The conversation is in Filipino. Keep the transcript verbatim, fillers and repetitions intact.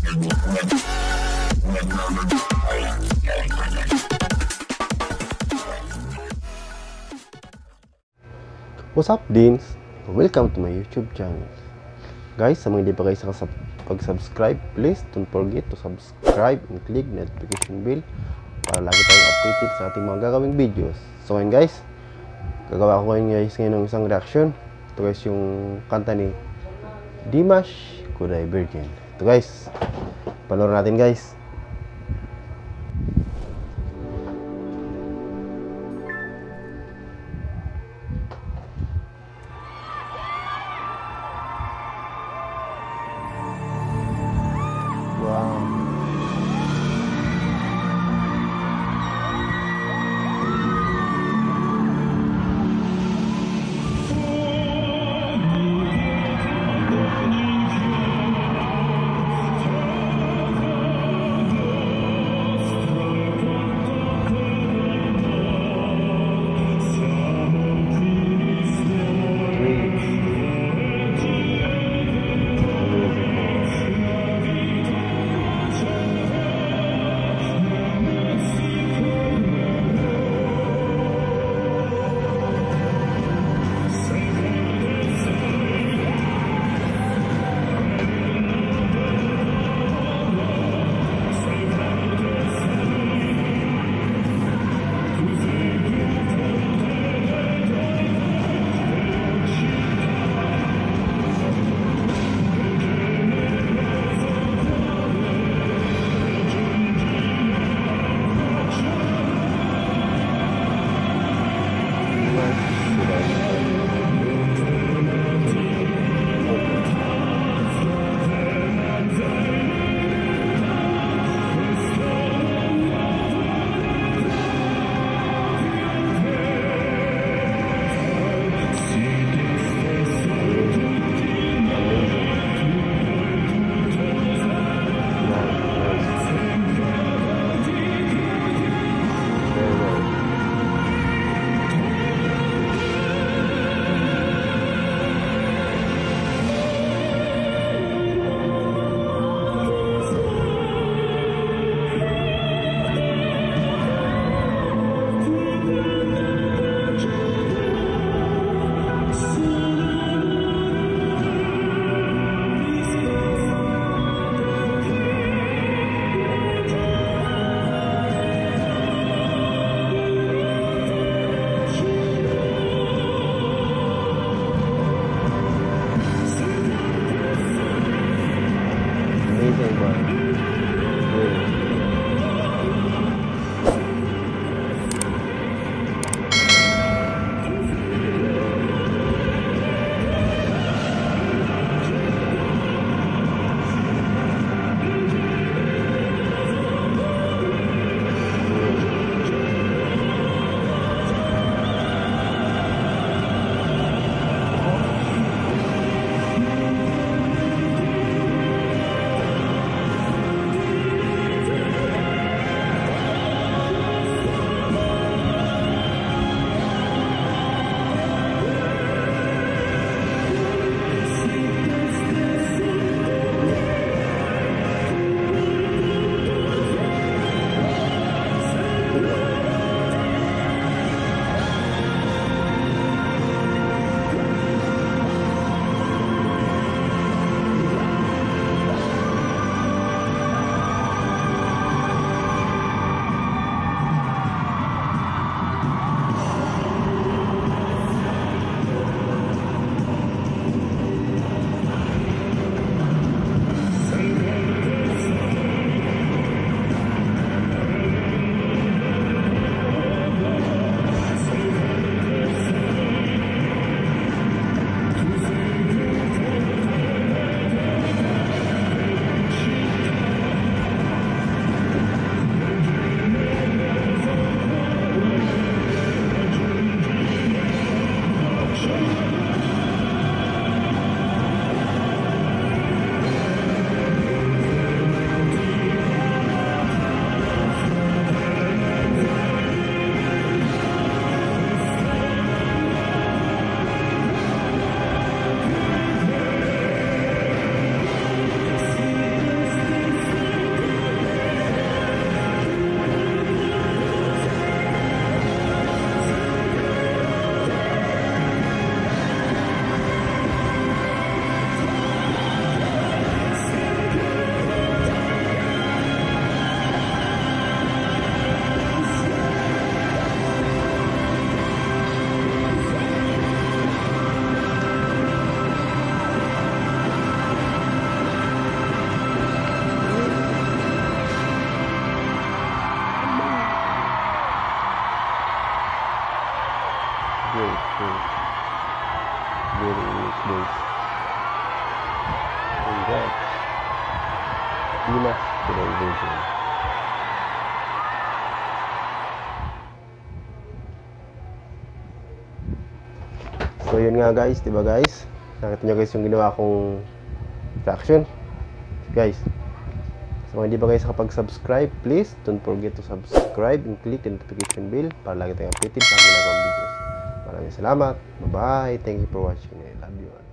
What's up, Deans? Welcome to my YouTube channel. Guys, sa mga hindi pa kayo pag-subscribe, please don't forget to subscribe and click notification bell para lagi tayong updated sa ating mga gagawing videos. So ngayon guys, gagawa ko ngayon guys ngayon ng isang reaction. Ito guys yung kanta ni Dimash Kuday Virgin. Ito guys, panoorin natin guys. Pilipinas Pinoy version. So yun nga guys, diba guys? Nakita nyo guys yung ginawa kong reaction. Guys, so kung hindi ba guys nakapag-subscribe, please don't forget to subscribe and click the notification bell para lagi tayong updated sa aking ginagawang videos. Maraming salamat. Bye bye. Thank you for watching. I love you all.